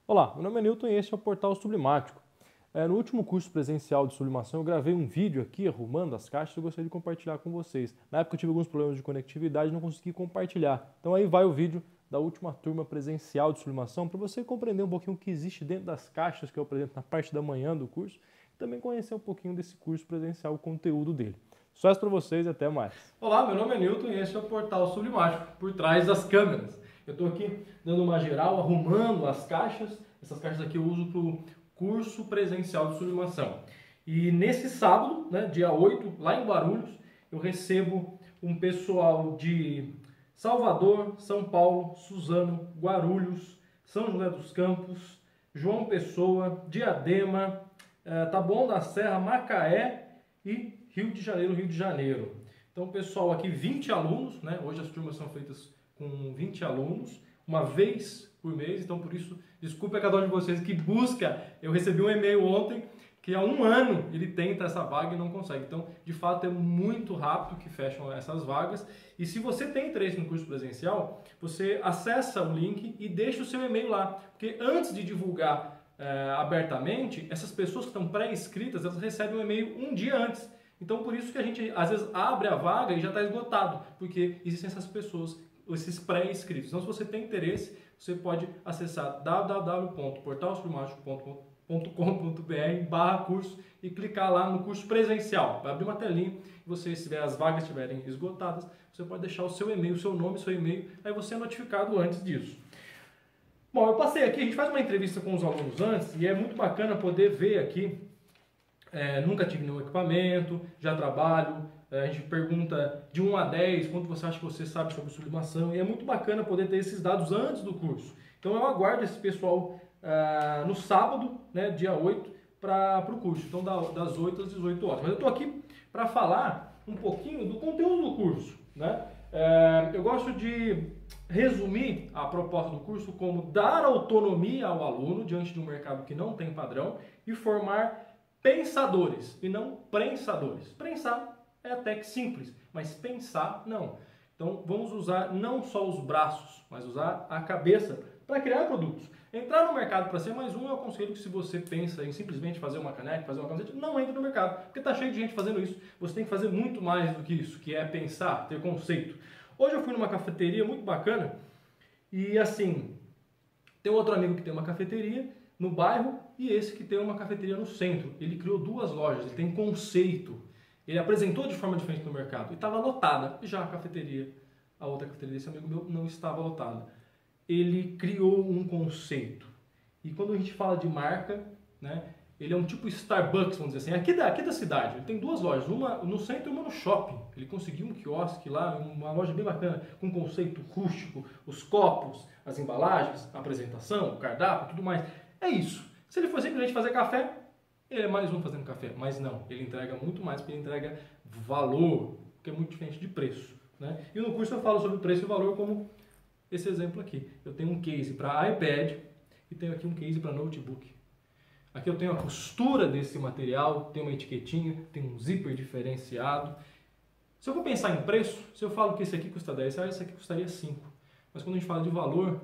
Olá, meu nome é Newton e este é o Portal Sublimático. No último curso presencial de sublimação eu gravei um vídeo aqui arrumando as caixas e eu gostaria de compartilhar com vocês. Na época eu tive alguns problemas de conectividade e não consegui compartilhar. Então aí vai o vídeo da última turma presencial de sublimação para você compreender um pouquinho o que existe dentro das caixas que eu apresento na parte da manhã do curso e também conhecer um pouquinho desse curso presencial, o conteúdo dele. Sucesso para vocês e até mais. Olá, meu nome é Newton e este é o Portal Sublimático, por trás das câmeras. Eu estou aqui dando uma geral, arrumando as caixas. Essas caixas aqui eu uso para o curso presencial de sublimação. E nesse sábado, dia 8, lá em Guarulhos, eu recebo um pessoal de Salvador, São Paulo, Suzano, Guarulhos, São José dos Campos, João Pessoa, Diadema, Taboão da Serra, Macaé e Rio de Janeiro. Então, pessoal, aqui 20 alunos, Hoje as turmas são feitas com 20 alunos, uma vez por mês, então por isso, desculpe a cada um de vocês que busca. Eu recebi um e-mail ontem que há um ano ele tenta essa vaga e não consegue. Então, de fato, é muito rápido que fecham essas vagas. E se você tem interesse no curso presencial, você acessa o link e deixa o seu e-mail lá. Porque antes de divulgar abertamente, essas pessoas que estão pré-inscritas, elas recebem um e-mail um dia antes. Então, por isso que a gente, às vezes, abre a vaga e já está esgotado, porque existem essas pessoas, esses pré-inscritos. Então, se você tem interesse, você pode acessar www.portalsublimático.com.br/curso e clicar lá no curso presencial. Vai abrir uma telinha e você, se as vagas estiverem esgotadas, você pode deixar o seu e-mail, o seu nome, o seu e-mail, aí você é notificado antes disso. Bom, eu passei aqui, a gente faz uma entrevista com os alunos antes e é muito bacana poder ver aqui. Nunca tive nenhum equipamento, já trabalho, a gente pergunta de 1 a 10, quanto você acha que você sabe sobre sublimação, e é muito bacana poder ter esses dados antes do curso. Então eu aguardo esse pessoal no sábado, dia 8, para o curso, então das 8 às 18 horas. Mas eu estou aqui para falar um pouquinho do conteúdo do curso. Eu gosto de resumir a proposta do curso como dar autonomia ao aluno diante de um mercado que não tem padrão e formar pensadores e não prensadores. Prensar é até que simples, mas pensar não. Então vamos usar não só os braços, mas usar a cabeça para criar produtos. Entrar no mercado para ser mais um, eu aconselho que se você pensa em simplesmente fazer uma caneca, fazer uma camiseta, não entre no mercado, porque está cheio de gente fazendo isso. Você tem que fazer muito mais do que isso, que é pensar, ter conceito. Hoje eu fui numa cafeteria muito bacana e assim, tem outro amigo que tem uma cafeteria no bairro e esse que tem uma cafeteria no centro. Ele criou 2 lojas, ele tem conceito. Ele apresentou de forma diferente no mercado e estava lotada. Já a cafeteria, a outra cafeteria desse amigo meu, não estava lotada. Ele criou um conceito. E quando a gente fala de marca, ele é um tipo Starbucks, vamos dizer assim, aqui da cidade. Ele tem 2 lojas, uma no centro e uma no shopping. Ele conseguiu um quiosque lá, uma loja bem bacana, com conceito rústico, os copos, as embalagens, a apresentação, o cardápio, tudo mais. É isso. Se ele for simplesmente fazer café, ele é mais um fazendo café. Mas não, ele entrega muito mais, porque ele entrega valor, que é muito diferente de preço. E no curso eu falo sobre preço e valor como esse exemplo aqui. Eu tenho um case para iPad e tenho aqui um case para notebook. Aqui eu tenho a costura desse material, tem uma etiquetinha, tem um zíper diferenciado. Se eu for pensar em preço, se eu falo que esse aqui custa R$10, esse aqui custaria 5. Mas quando a gente fala de valor,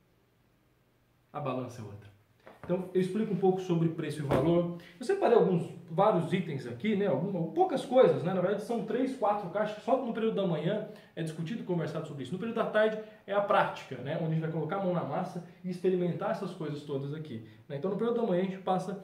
a balança é outra. Então, eu explico um pouco sobre preço e valor. Eu separei vários itens aqui, poucas coisas, Na verdade, são 3, 4 caixas. Só no período da manhã é discutido e conversado sobre isso. No período da tarde é a prática, Onde a gente vai colocar a mão na massa e experimentar essas coisas todas aqui. Então, no período da manhã, a gente passa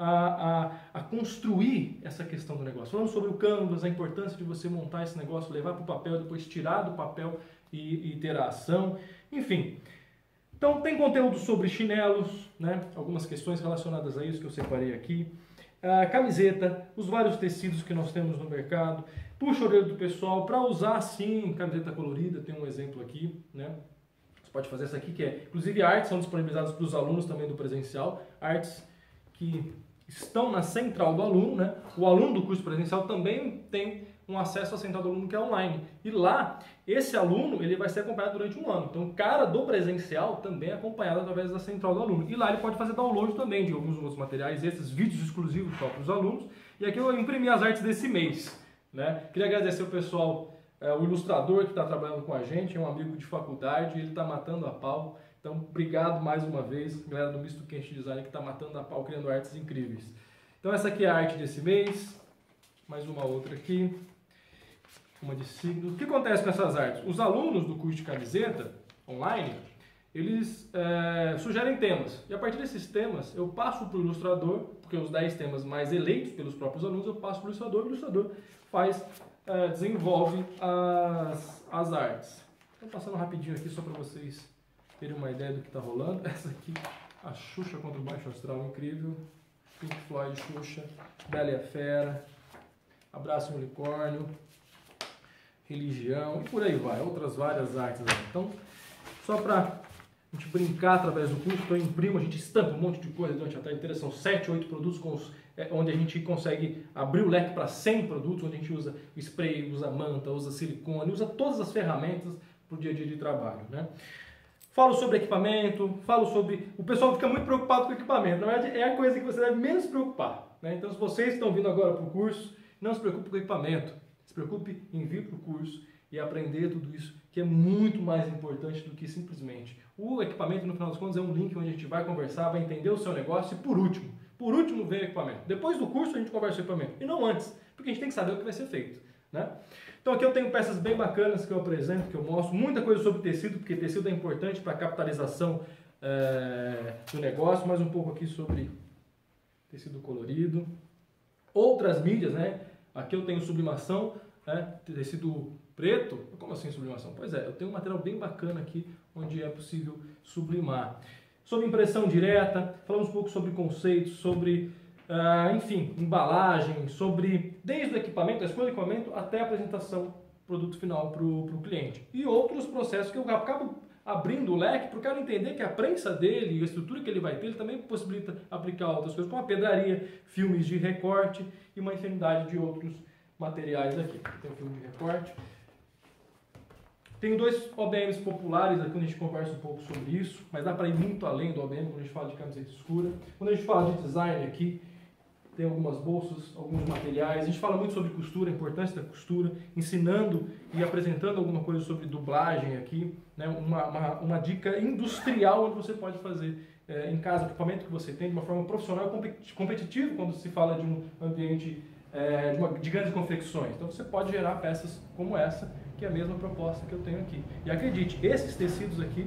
a construir essa questão do negócio. Falando sobre o Canvas, a importância de você montar esse negócio, levar para o papel, depois tirar do papel e ter a ação. Enfim. Então tem conteúdo sobre chinelos, algumas questões relacionadas a isso que eu separei aqui, a camiseta, os vários tecidos que nós temos no mercado, puxa a orelha do pessoal para usar sim camiseta colorida, tem um exemplo aqui, Você pode fazer essa aqui que é, inclusive artes são disponibilizadas para os alunos também do presencial, artes que estão na central do aluno, O aluno do curso presencial também tem um acesso à central do aluno que é online. E lá, esse aluno ele vai ser acompanhado durante um ano. Então, o cara do presencial também é acompanhado através da central do aluno. E lá ele pode fazer download também de alguns outros materiais, esses vídeos exclusivos só para os alunos. E aqui eu imprimi as artes desse mês. Queria agradecer o pessoal, o ilustrador que está trabalhando com a gente, é um amigo de faculdade, ele está matando a pau. Então, obrigado mais uma vez, galera do Misto Quente Design, que está matando a pau, criando artes incríveis. Então, essa aqui é a arte desse mês. Mais uma outra aqui. Uma de signo. O que acontece com essas artes? Os alunos do curso de camiseta, online, eles sugerem temas. E a partir desses temas, eu passo para o ilustrador, porque os 10 temas mais eleitos pelos próprios alunos, eu passo para o ilustrador desenvolve as artes. Estou passando rapidinho aqui só para vocês terem uma ideia do que está rolando. Essa aqui, a Xuxa contra o Baixo Astral, incrível. Pink Floyd, Xuxa, Bela e a Fera, Abraço um Unicórnio, Religião e por aí vai, outras várias artes. Então, só para a gente brincar através do curso, então eu imprimo, a gente estampa um monte de coisa durante a tarde inteira, são 7, 8 produtos onde a gente consegue abrir o leque para 100 produtos, onde a gente usa spray, usa manta, usa silicone, usa todas as ferramentas para o dia a dia de trabalho, né? Falo sobre equipamento, falo sobre... O pessoal fica muito preocupado com o equipamento, na verdade é a coisa que você deve menos preocupar, né? Então, se vocês estão vindo agora para o curso, não se preocupe com o equipamento, se preocupe em vir para o curso e aprender tudo isso, que é muito mais importante do que simplesmente o equipamento. No final das contas é um link onde a gente vai conversar, vai entender o seu negócio e por último vem o equipamento. Depois do curso a gente conversa o equipamento e não antes, porque a gente tem que saber o que vai ser feito, né? Então aqui eu tenho peças bem bacanas que eu apresento, que eu mostro, muita coisa sobre tecido, porque tecido é importante para a capitalização do negócio, mais um pouco aqui sobre tecido colorido. Outras mídias, né? Aqui eu tenho sublimação, né? Tecido preto. Como assim sublimação? Pois é, eu tenho um material bem bacana aqui, onde é possível sublimar. Sobre impressão direta, falamos um pouco sobre conceitos, sobre... enfim, embalagem, sobre desde o equipamento, a escolha do equipamento até a apresentação, produto final para o cliente. E outros processos que eu acabo abrindo o leque, porque eu quero entender que a prensa dele e a estrutura que ele vai ter, ele também possibilita aplicar outras coisas, como a pedraria, filmes de recorte e uma infinidade de outros materiais aqui. Tem o filme de recorte. Tenho 2 OBMs populares aqui, onde a gente conversa um pouco sobre isso, mas dá para ir muito além do OBM quando a gente fala de camiseta escura. Quando a gente fala de design aqui, tem algumas bolsas, alguns materiais. A gente fala muito sobre costura, a importância da costura, ensinando e apresentando alguma coisa sobre dublagem aqui, né? Uma dica industrial onde você pode fazer em casa, o equipamento que você tem de uma forma profissional e competitiva quando se fala de um ambiente de grandes confecções. Então você pode gerar peças como essa, que é a mesma proposta que eu tenho aqui. E acredite, esses tecidos aqui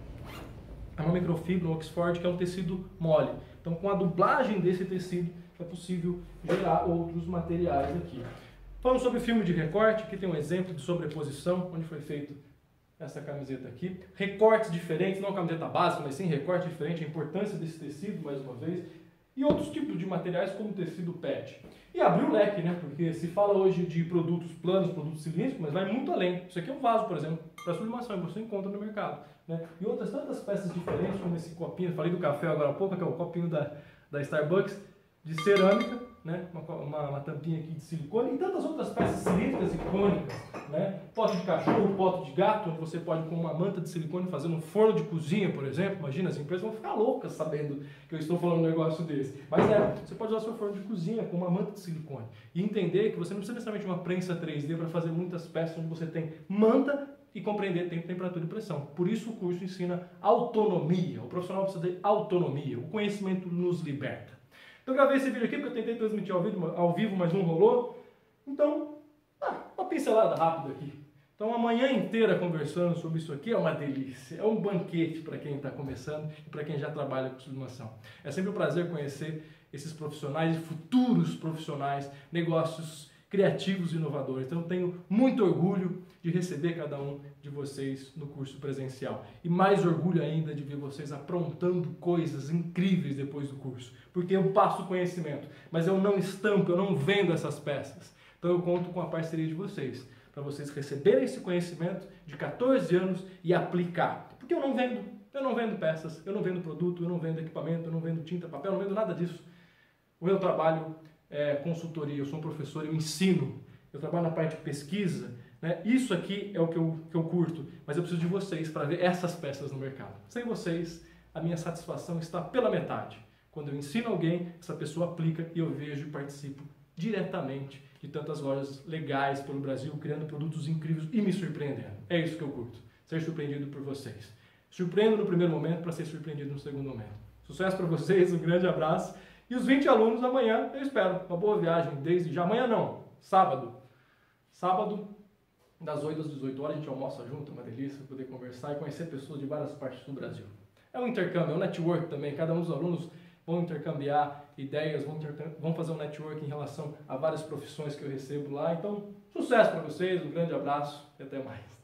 é uma microfibra, um Oxford, que é um tecido mole. Então com a dublagem desse tecido é possível gerar outros materiais aqui. Falando sobre filme de recorte, aqui tem um exemplo de sobreposição, onde foi feito essa camiseta aqui. Recortes diferentes, não camiseta básica, mas sim recorte diferente, a importância desse tecido, mais uma vez. E outros tipos de materiais, como tecido PET. E abrir o leque, né? Porque se fala hoje de produtos planos, produtos cilíndricos, mas vai muito além. Isso aqui é um vaso, por exemplo, para sublimação, e você encontra no mercado, né? E outras tantas peças diferentes, como esse copinho, falei do café agora há pouco, que é o copinho da Starbucks, de cerâmica, né? Uma tampinha aqui de silicone e tantas outras peças cilíndricas e cônicas, né? Pote de cachorro, pote de gato, onde você pode com uma manta de silicone fazer um forno de cozinha, por exemplo. Imagina, as empresas vão ficar loucas sabendo que eu estou falando um negócio desse. Mas você pode usar seu forno de cozinha com uma manta de silicone e entender que você não precisa necessariamente uma prensa 3D para fazer muitas peças onde você tem manta e compreender tempo, temperatura e pressão. Por isso o curso ensina autonomia. O profissional precisa de autonomia. O conhecimento nos liberta. Então eu gravei esse vídeo aqui porque eu tentei transmitir ao vivo, mas não rolou. Então, uma pincelada rápida aqui. Então, a manhã inteira conversando sobre isso aqui é uma delícia. É um banquete para quem está começando e para quem já trabalha com sublimação. É sempre um prazer conhecer esses profissionais e futuros profissionais, negócios criativos e inovadores. Então, eu tenho muito orgulho de receber cada um de vocês no curso presencial. E mais orgulho ainda de ver vocês aprontando coisas incríveis depois do curso. Porque eu passo conhecimento, mas eu não estampo, eu não vendo essas peças. Então eu conto com a parceria de vocês, para vocês receberem esse conhecimento de 14 anos e aplicar. Porque eu não vendo peças, eu não vendo produto, eu não vendo equipamento, eu não vendo tinta, papel, eu não vendo nada disso. O meu trabalho é consultoria, eu sou um professor, eu ensino, eu trabalho na parte de pesquisa, né? Isso aqui é o que eu curto, mas eu preciso de vocês para ver essas peças no mercado. Sem vocês, a minha satisfação está pela metade. Quando eu ensino alguém, essa pessoa aplica e eu vejo e participo diretamente de tantas lojas legais pelo Brasil, criando produtos incríveis e me surpreendendo. É isso que eu curto, ser surpreendido por vocês. Surpreendo no primeiro momento para ser surpreendido no segundo momento. Sucesso para vocês, um grande abraço. E os 20 alunos amanhã, eu espero. Uma boa viagem desde já. Amanhã não, sábado. Sábado, das 8 às 18 horas, a gente almoça junto, é uma delícia poder conversar e conhecer pessoas de várias partes do Brasil. É um intercâmbio, é um network também. Cada um dos alunos vão intercambiar ideias, vão fazer um network em relação a várias profissões que eu recebo lá. Então, sucesso para vocês, um grande abraço e até mais.